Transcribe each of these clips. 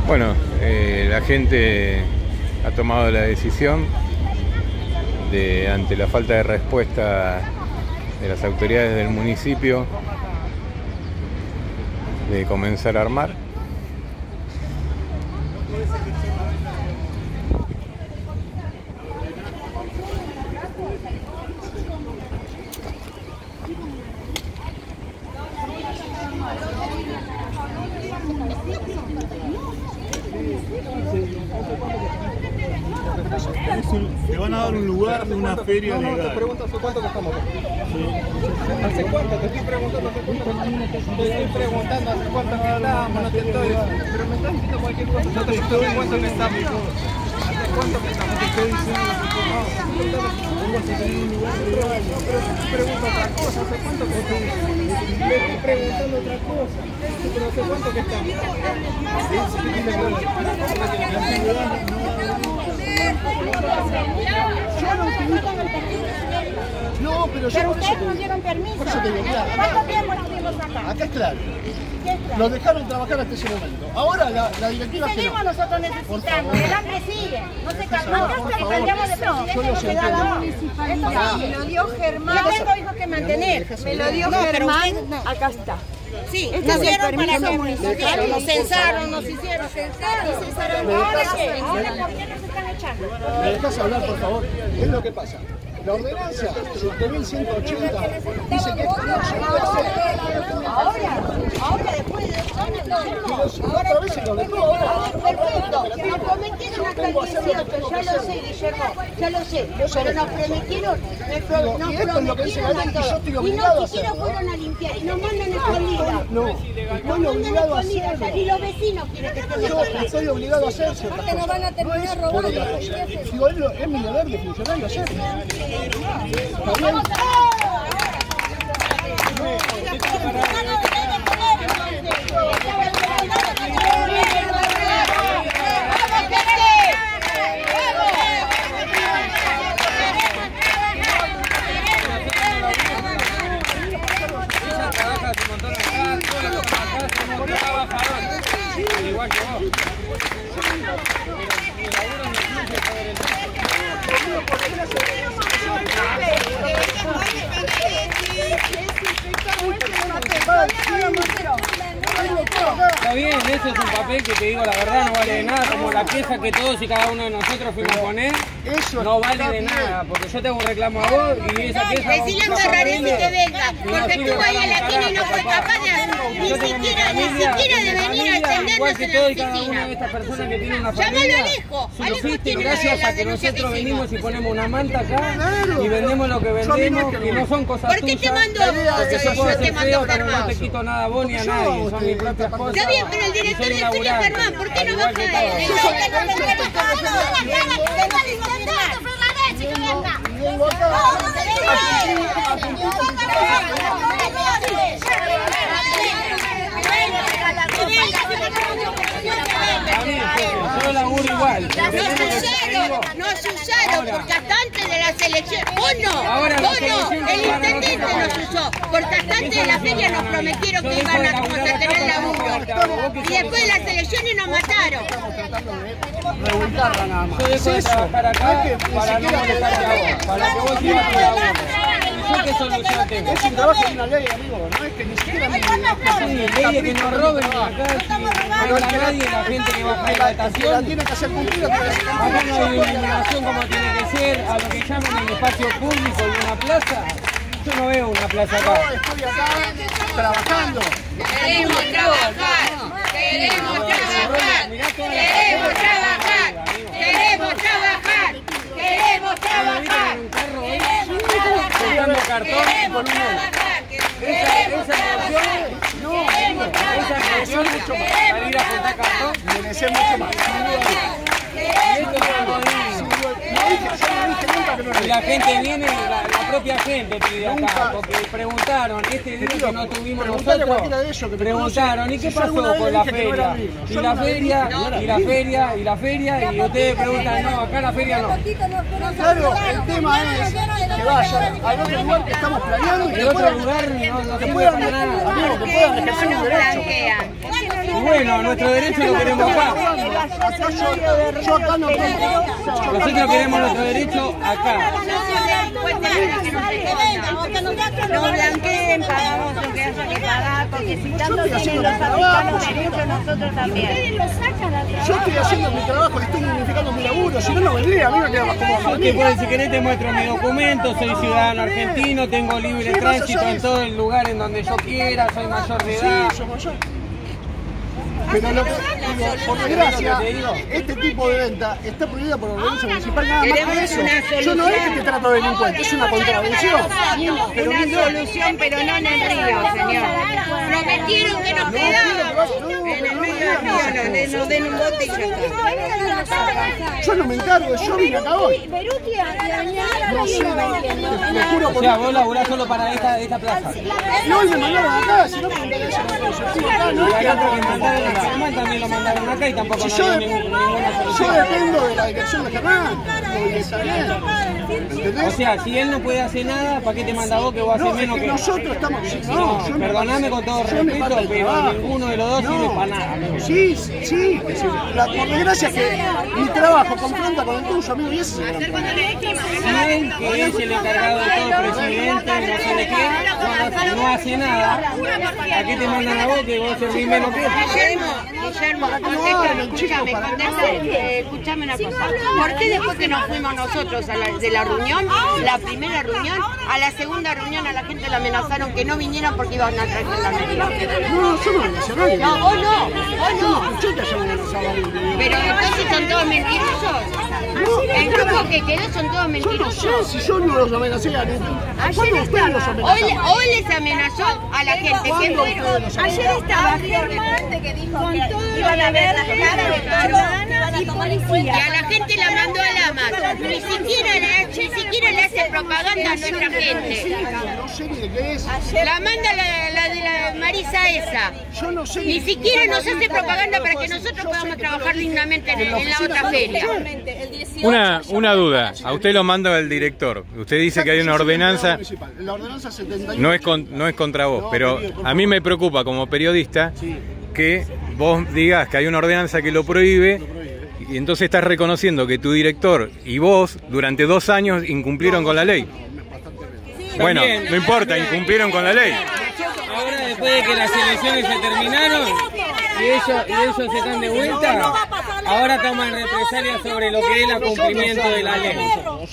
Bueno, la gente ha tomado la decisión de, ante la falta de respuesta de las autoridades del municipio, de comenzar a armar. Te van a dar un lugar de una feria legal. No, te pregunto hace cuánto que estamos acá. ¿Hace cuánto? Te estoy preguntando hace cuánto. Te estoy preguntando hace cuánto que estamos, no te estoy. Pero me estás diciendo cualquier cosa. Yo te estoy diciendo cuánto que estamos. ¿Hace cuánto que estamos? Te estoy diciendo vengo a tener un lugar legal. Pero te pregunto otra cosa. ¿Hace cuánto que estamos? Te estoy preguntando otra cosa. Pero ¿hace cuánto que estamos? ¿Qué tiene que ver? No, pero yo por eso ustedes nos dieron permiso. Por eso te digo, claro. ¿Cuánto tiempo estuvimos acá? Acá es claro. ¿Qué es claro? Los dejaron trabajar hasta ese momento. Ahora la directiva es que Seguimos no. nosotros necesitando. El hambre sigue. No se calma. Por favor. Cambiamos de presidente, Yo lo no sé, se da pero- la municipalidad. Me lo dio Germán. Yo tengo hijos que mantener. Me lo dio No, pero Germán. usted no. Acá está. Sí, Este nos es el dieron para permiso que municipal. nos censaron, nos hicieron censar. ¿Ahora qué? ¿Ahora por qué nos están echando? ¿Me dejas hablar, por favor? ¿Qué es lo que pasa? La ordenanza 2180 dice que esto no se puede hacer. Ahora después de 2 años, Pero otra vez se lo dejó ahora. perfecto. Nos prometieron hasta el 18, ya lo sé, Guillermo, ya lo sé. Pero nos prometieron, nos Y esto es lo que dice la ley, y yo estoy y obligado a no siquiera hacerlo. fueron a limpiar y nos mandan escondidas. No, estoy obligado a hacerlo. Y los vecinos quieren que estemos Yo acá. estoy obligado a hacer ciertas cosas. nos van a terminar No es robando. por otra cosa. Digo, es mi deber de funcionario hacerlo. ¿Está bien? Igual que vos. Está bien, eso es un papel que te digo la verdad no vale de nada, como la queja que todos y cada uno de nosotros fuimos a poner, Eso no vale está de bien. nada, porque yo tengo un reclamo a vos y esa queja... Decirle a Ferraresi que venga, porque estuvo ahí en la esquina y no fue capaz de ni siquiera de venir a atendernos igual que en todo la y cada una de oficina. estas personas que tienen una Llámalo familia, a Alejo. si lo Alejo hiciste tiene gracias la a que denuncia nosotros que venimos y hicimos. ponemos una manta acá Claro. y vendemos lo que Yo a mí vendemos, no es que que no. no son cosas ¿Por qué te tuyas, mando porque vos? yo puedo Yo te ser mando feo, pero no Germán. te quito nada a vos ni a Yo nadie, hago son mis este propias cosas. Está bien, pero el y soy director es señor laburante, Germán, ¿por qué al no igual baja que él? todos. Vengo Está bien, jefe, yo laburo igual. Nos usaron, porque hasta antes de las elecciones, vos Ahora no, las vos no, elecciones el van a intendente nosotros. nos usó, porque hasta antes de la feria nos prometieron que iban a tener laburo, y después de las elecciones nos mataron. revolcarla nada más. Yo dejo de trabajar acá para no molestarte a vos, para que vos sigas trabajando. ¿Y yo qué solución tengo? Es un trabajo de una ley, amigo. No es que ni siquiera me Sí, leyes que no roben acá, si no habla nadie, la gente que baja de la la estación. tiene que hacer cumplida. Tiene que hacer Acá cumplida. no hay iluminación como tiene que ser, a lo que llaman el espacio público y una plaza. Yo no veo una plaza Yo acá. estoy acá trabajando. Queremos trabajar, queremos trabajar, queremos trabajar, queremos trabajar, queremos trabajar, Comprando cartón y con esa presión para ir a juntar cartón. Merecer mucho más. Y esto es algo digno. Y la gente viene, la propia gente pide acá, porque preguntaron, este día que no tuvimos Preguntale a nosotros, cualquiera de ellos que me preguntaron, ¿y qué si yo alguna pasó vez con la dije que no era feria? digno. Y Yo la alguna vez feria, dije que no era y la digno. feria, y la feria, y ustedes preguntan, no, acá la feria no. Claro, el tema es que vayan al otro lugar que estamos planeando y En que otro puedan, lugar no se que puede puedan, hacer nada. amigo, que puedan ejercer un derecho. Y bueno, nuestro derecho lo queremos acá. Yo acá no tengo. Nosotros queremos nuestro derecho acá. No blanqueen, pagamos lo que haya que pagar, porque si tanto tienen los africanos derechos, nosotros también. Yo estoy haciendo mi trabajo, estoy dignificando mi laburo, si no, no vendría, a mí me queda más cómodo. Si querés te muestro mi documento, soy ciudadano argentino, tengo libre tránsito en todo el lugar en donde yo quiera, soy mayor de edad. Sí, soy mayor. Pero lo que digo, por desgracia, este tipo de venta está prohibida por ordenanza municipal, nada más que eso. Yo no es que te trato de delincuente, es una contravención. Una solución, pero no en el río, señor. Prometieron que nos quedábamos en el medio del río, nos den un bote y ya está. Yo no me encargo, yo vine acá hoy. No sé, me juro por... O sea, vos laburás solo para esta plaza. No, y me mandaron acá, si no me interesa acá, no es que también lo mandaron acá y tampoco si no hay ninguna solución. yo dependo de la dirección de Germán, ¿entendés? O sea, si él no puede hacer nada, ¿para qué te manda vos que vos haces No, es menos que que nosotros estamos... No, perdoname con todo respeto, pero ninguno de los dos sirve para nada. Sí, sí, por desgracia que mi trabajo confronta con el tuyo, amigo, y ese es el gran problema. Si él, que es el encargado de todo, presidente, no sé de qué, no hace nada, ¿a qué te mandan a vos que vos servís menos que él? Guillermo, escuchame una cosa. ¿Por qué después que nos fuimos nosotros de la reunión, la primera reunión, a la segunda reunión a la gente la amenazaron que no vinieran porque iban a traer la medida? No, somos nacionales. No, vos no. Pero entonces son todos mentirosos. El grupo que quedó son todos mentirosos. Yo no sé si yo no los amenacé a ninguno. ¿Cuándo ustedes los amenazaron? Hoy les amenazó a la gente que fueron. Ayer estaba Germán que dijo que iban a ver las caras de ciudadanos y policía. Y a la gente la mandó a la masa. Ni siquiera le hace propaganda a nuestra gente. No sé ni de qué es. La manda la de la Marisa esa. Yo no sé. Ni siquiera nos hace propaganda para que nosotros podamos trabajar dignamente en la otra feria. Una duda, a usted lo manda el director. Usted dice que hay una ordenanza, La ordenanza 78. no es contra vos, pero a mí me preocupa como periodista que vos digas que hay una ordenanza que lo prohíbe y entonces estás reconociendo que tu director y vos durante 2 años incumplieron con la ley. Bueno, no importa, incumplieron con la ley. Ahora, después de que las elecciones se terminaron y ellos se están de vuelta, ahora toman represalias sobre lo que es el cumplimiento de la ley.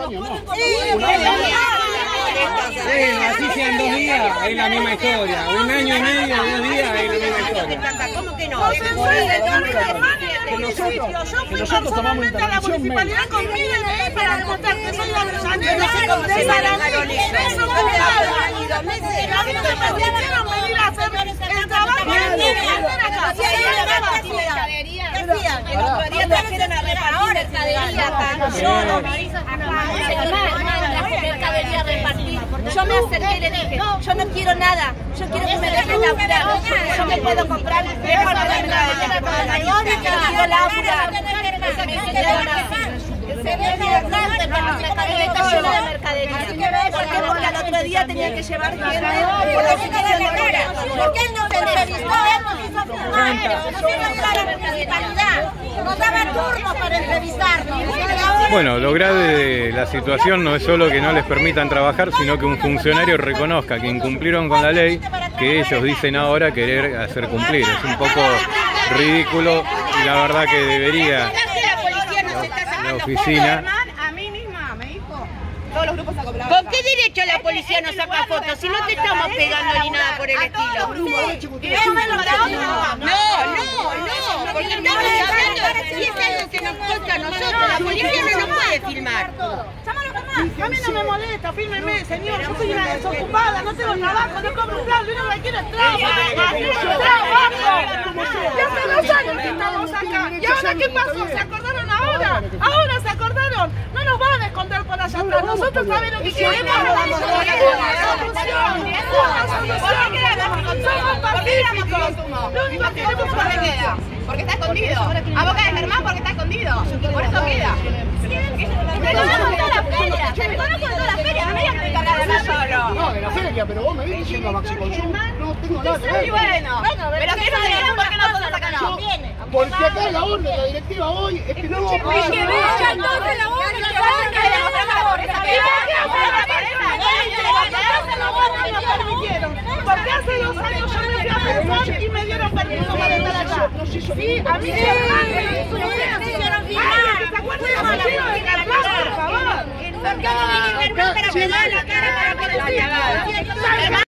Bueno, así sean 2 días, es la misma historia. 1 año y medio, 2 días, es la misma historia. ¿Cómo que no? Que nosotros tomamos intervención médica. Para demostrar que soy la Yo no sé cómo se manejaron eso. Yo me acerqué y le dije, yo no quiero nada, yo quiero que me dejen laburar, porque yo me puedo comprar mejor de mercadería, pero quiero laburar. Esa que se quedaron así. Se ve grande para los lleno de mercadería. ¿Por qué? Porque al otro día tenía que llevar gente por la situación de obra. ¿Por qué no se entrevistó? Nos daban turnos para entrevistarnos. Bueno, lo grave de la situación no es solo que no les permitan trabajar, sino que un funcionario reconozca que incumplieron con la ley que ellos dicen ahora querer hacer cumplir. Es un poco ridículo y la verdad que debería la oficina... A mí misma me dijo, todos los grupos acoplados. ¿Con qué derecho la policía nos saca fotos si no te estamos pegando ni nada por el estilo? No, porque estamos hablando y es algo que nos toca a nosotros. La policía no nos puede filmar. A mí no me molesta, fírmeme, señor. Yo soy una desocupada, no tengo trabajo, no cobro un plan, yo no me quiero trabajo. Ya hace 2 años que estamos acá. ¿Y ahora qué pasó? ¿Se acordaron ahora? Ahora se acordaron. No nos van a esconder por allá atrás. Nosotros sabemos lo que queremos. Una solución. Somos pacíficos. Lo único que queremos es que queda. Porque está escondido. A boca de Germán porque está escondido. Por eso queda. Me conozco en todas las ferias. Me conozco en todas las ferias. No me digas que me cargaron a solo. No, de la feria, pero vos me viste yendo a Maxi Consumo. No tengo nada que ver. Y bueno, pero que no digan por qué nosotros acá no. sea la orden de la directiva hoy es que no vamos a poder... Que venga entonces la orden, que venga la orden. Porque hace 2 años yo me fui a pensar y me dieron permiso para estar allá. Sí, a mí me hicieron firmar. ¿Se acuerdan de la gira de Carlos, por favor? ¿Por qué no me firmó para pegar la cara para que lo siga?